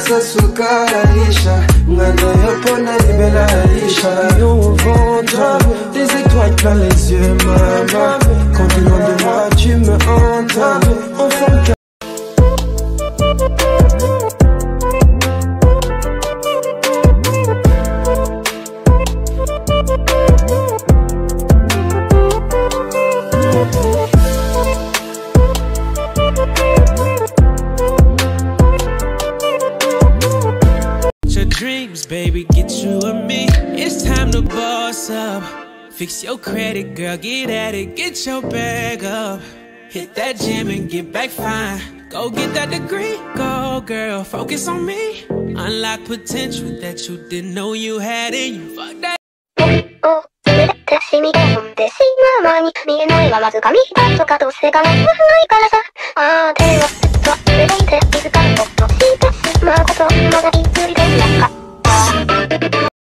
sukaraisha ngano yopona libelaisha yo au ventre des étoiles plein les yeux maman quand tu es loin de moi tu me hantes enfant de dreams, baby, get you and me. It's time to boss up. Fix your credit, girl, get at it. Get your bag up. Hit that gym and get back fine. Go get that degree, go girl, focus on me. Unlock potential that you didn't know you had in you. Fuck that. しみ込んでしまう間に見えないはわずか見たとかどうせがないから